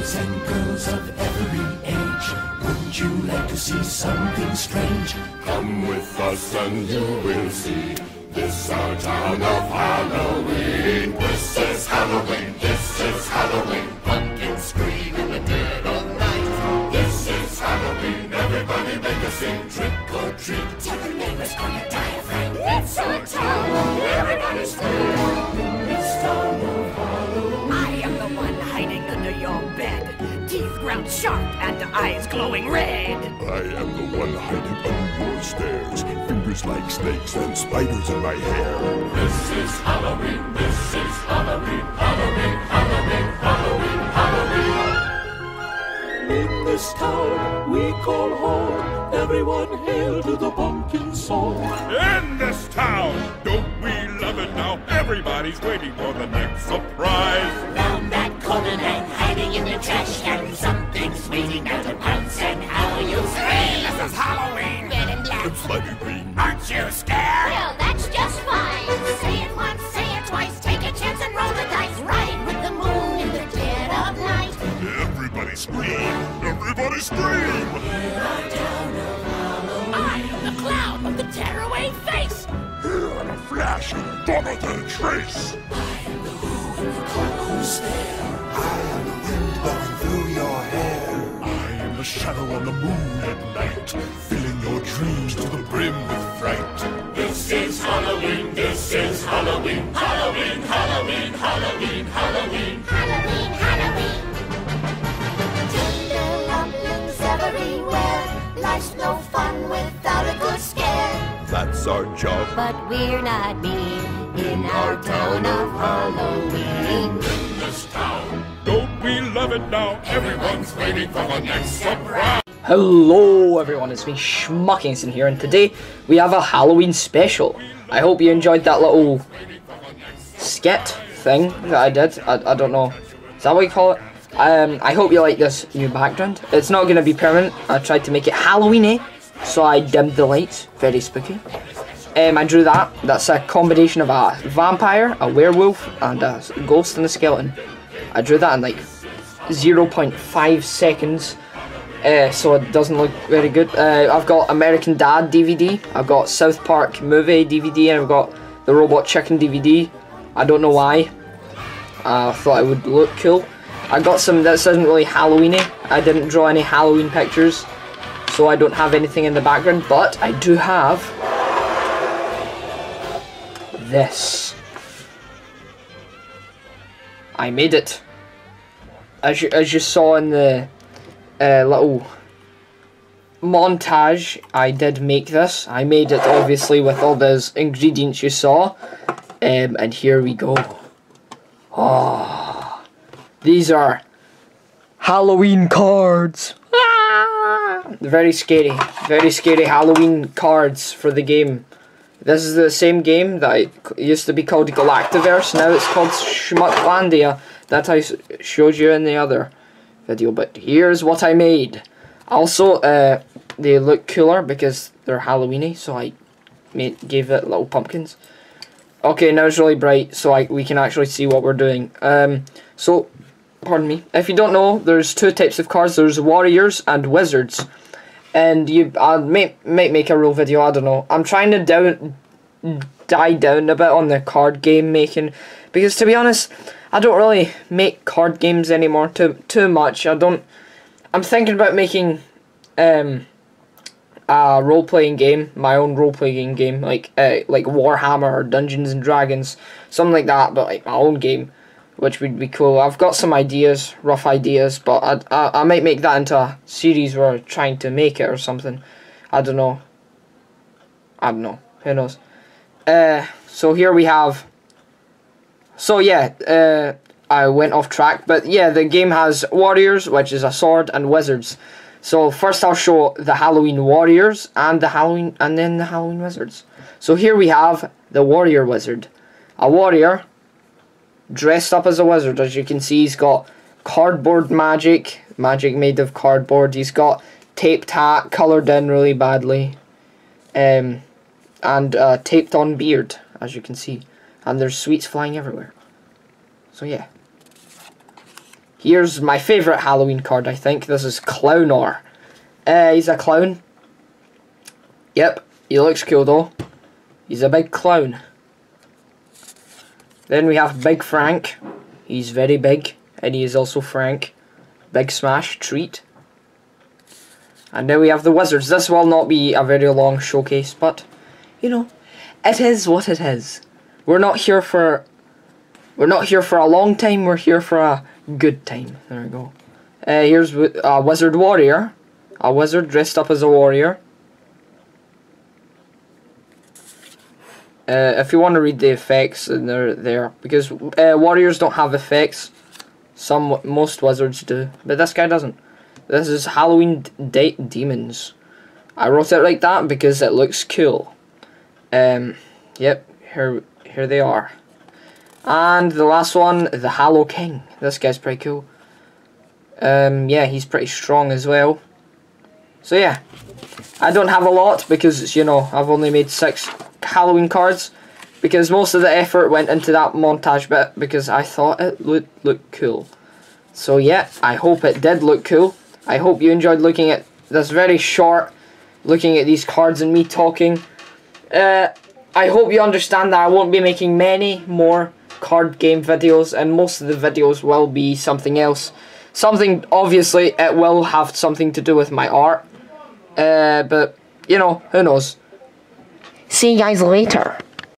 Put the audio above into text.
boys and girls of every age, wouldn't you like to see something strange? Come with us and you will see. This our town of Halloween. This is Halloween, this is Halloween. Pumpkins scream in the dead of night. This is Halloween, everybody make a scene. Trick or treat, tell the neighbors on your diaphragm. It's our town, everybody scream. This town of Halloween. I am the one hiding under your bed, teeth ground sharp and eyes glowing red. I am the one hiding under your stairs, fingers like snakes and spiders in my hair. This is Halloween, this is Halloween, Halloween, Halloween, Halloween, Halloween. In this town we call home, everyone hail to the pumpkin song. In this town, don't we love it now? Everybody's waiting for the next surprise. Round that corner and hiding in the trash can, something's waiting now to pounce, and how you scream. This is Halloween. Red and black. It's slimy green. Aren't you scared? Well, that's just fine. Say it once, say it twice, take a chance and roll the dice. Ride with the moon in the dead of night. Everybody scream! Everybody scream! I am the clown with the tearaway face. Here in a flash, gone without a trace. Who's there? I am the wind blowing through your hair. I am the shadow on the moon at night, filling your dreams to the brim with fright. This is Halloween, this is Halloween, Halloween, Halloween, Halloween, Halloween. Halloween, Halloween. Tender rumblings everywhere. Life's no fun without a good scare. That's our job. But we're not mean in our town of Halloween. In this town, don't we love it now? Everyone's waiting for the next surprise. Hello everyone, it's me Schmuckinson here, and today we have a Halloween special. I hope you enjoyed that little skit thing that I did. I don't know, is that what you call it? I hope you like this new background. It's not going to be permanent. I tried to make it Halloween-y, so I dimmed the lights. Very spooky. I drew that. That's a combination of a vampire, a werewolf, and a ghost and a skeleton. I drew that in like 0.5 seconds. So it doesn't look very good. I've got American Dad DVD, I've got South Park movie DVD, and I've got the Robot Chicken DVD. I don't know why. I thought it would look cool. I got some, this isn't really Halloween-y. I didn't draw any Halloween pictures, so I don't have anything in the background, but I do have this. I made it. As you saw in the little montage, I did make this. I made it obviously with all those ingredients you saw, and here we go. Oh, these are Halloween cards. Very scary Halloween cards for the game. This is the same game that used to be called Galactiverse. Now it's called Schmucklandia. That I showed you in the other video, but here's what I made. Also, they look cooler because they're Halloween-y, so I gave it little pumpkins. Okay, now it's really bright, so we can actually see what we're doing. So, pardon me. If you don't know, there's two types of cards. There's warriors and wizards. And I might make a real video, I don't know. I'm trying to die down a bit on the card game making, because to be honest, I don't really make card games anymore too much. I'm thinking about making a role-playing game, my own role-playing game, like Warhammer or Dungeons and Dragons, something like that, but like my own game, which would be cool. I've got some ideas, rough ideas, but I might make that into a series where I'm trying to make it or something. I don't know. Who knows? So here we have. So yeah, I went off track, but yeah, the game has warriors, which is a sword, and wizards. So first I'll show the Halloween warriors and then the Halloween wizards. So here we have the warrior wizard. A warrior dressed up as a wizard. As you can see, he's got cardboard magic made of cardboard. He's got taped hat, coloured in really badly, and taped on beard, as you can see. And there's sweets flying everywhere. So yeah. Here's my favourite Halloween card, I think. This is Clownor. He's a clown. Yep, he looks cool though. He's a big clown. Then we have Big Frank. He's very big, and he is also Frank. Big Smash Treat. And now we have the Wizards. This will not be a very long showcase, but, you know, it is what it is. We're not here for a long time, we're here for a good time. There we go. Here's a Wizard Warrior. A wizard dressed up as a warrior. If you want to read the effects, they're there. Because warriors don't have effects. Most wizards do. But this guy doesn't. This is Halloween Demons. I wrote it like that because it looks cool. Yep, here they are. And the last one, the Hallow King. This guy's pretty cool. Yeah, he's pretty strong as well. So yeah, I don't have a lot because, you know, I've only made 6 Halloween cards. Because most of the effort went into that montage bit because I thought it would look cool. So yeah, I hope it did look cool. I hope you enjoyed looking at this very short, looking at these cards and me talking. I hope you understand that I won't be making many more card game videos, and most of the videos will be something else. Something, obviously, it will have something to do with my art. But, you know, who knows. See you guys later.